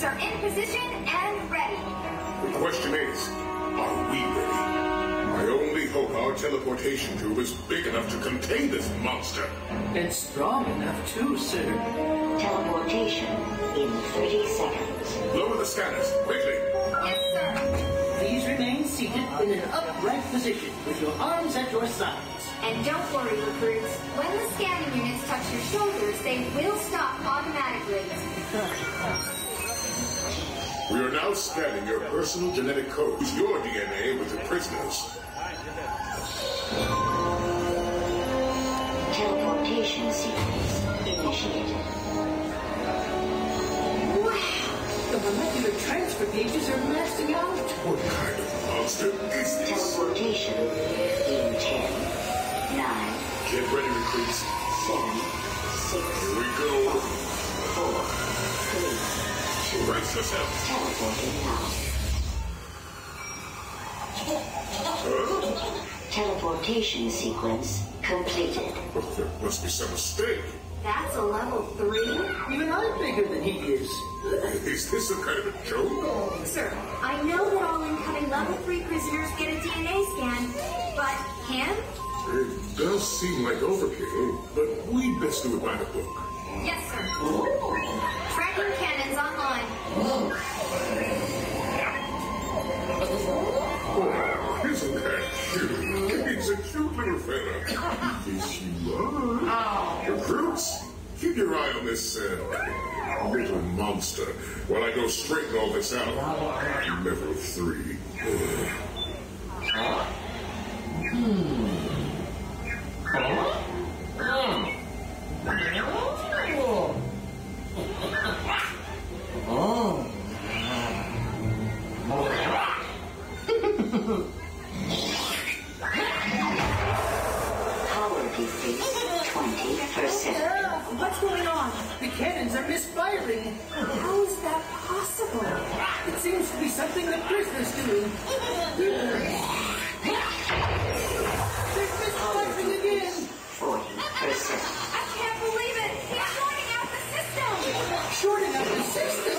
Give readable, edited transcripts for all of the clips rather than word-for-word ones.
Troops are in position and ready. The question is, are we ready? I only hope our teleportation tube is big enough to contain this monster. And strong enough too, sir. Teleportation in 30 seconds. Lower the scanners, quickly. Yes, sir. Please remain seated in an upright position with your arms at your sides. And don't worry, recruits. When the scanning units touch your shoulders, they will stop automatically. We are now scanning your personal genetic code. Use your DNA with the prisoners. Teleportation sequence initiated. Wow! The molecular transfer gauges are maxing out. What kind of monster is this? Teleportation in 10, 9, Get ready, recruits. 7, 6, Here we go. 4, 3, 2, Brace yourselves. teleporting now. Teleportation sequence completed. Oh, there must be some mistake. That's a level 3? Even I'm bigger than he is. Is this some kind of a joke? Sir, I know that all incoming level 3 prisoners get a DNA scan, but him? It does seem like overkill, but we'd best do it by the book. Yes, sir. Tracking cannons online. Oh, isn't that cute? He's a cute little fella. Yes, you are. Recruits, keep your eye on this little monster while I go straighten all this out. Level 3. Power decrease 20%. What's going on? The cannons are misfiring. How is that possible? It seems to be something the prisoner's doing. They're misfiring again. 40%. I can't believe it! He's shorting out the system! Shorting out the system.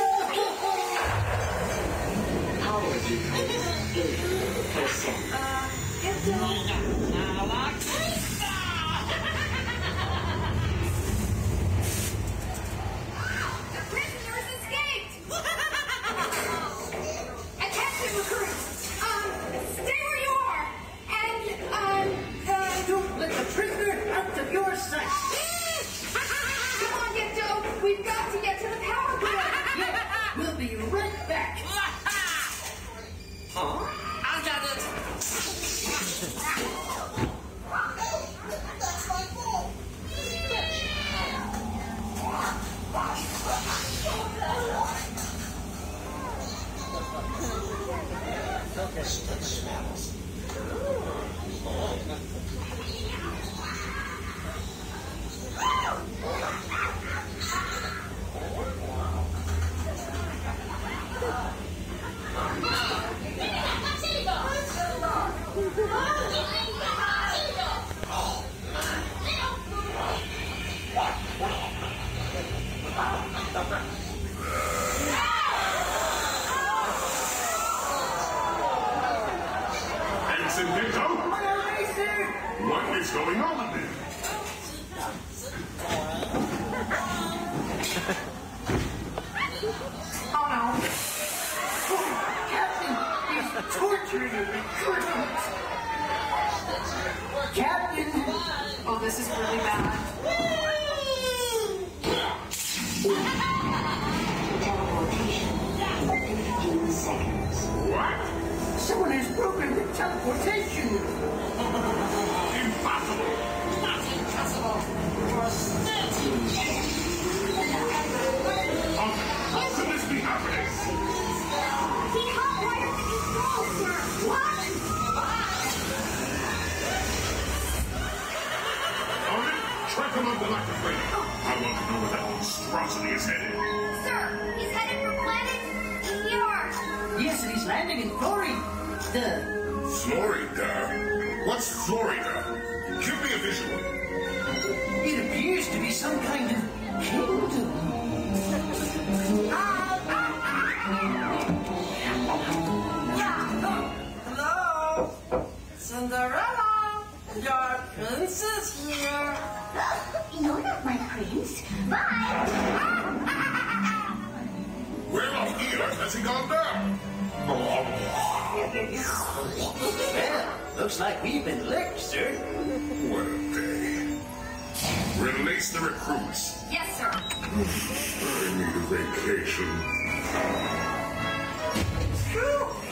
Power decrease 80%. The prisoners escaped! Attention, recruits! Stay where you are! And, Don't let the prisoner out of your sight. come on, Gecko! We've got to get to the power grid! Yeah, we'll be right back. I got it! Ensign Gecko? What is going on there? Oh no! Captain is torturing a recruit. Captain! Oh, this is really bad. Teleportation in 15 seconds. What? Someone has broken the teleportation. Impossible! Not impossible! In 10, 9, How could this be happening? He hotwired the controls, sir! What? Alright, track him up the electric radio. I want to know where that monstrosity is headed. Sir, he's headed for planet Yard. Yes, and he's landing in Florida. Florida? What's Florida? Give me a visual. It appears to be some kind of kingdom. Bye! Where on earth has he gone now? Well, looks like we've been licked, sir. What a day. Release the recruits. Yes, sir. I need a vacation.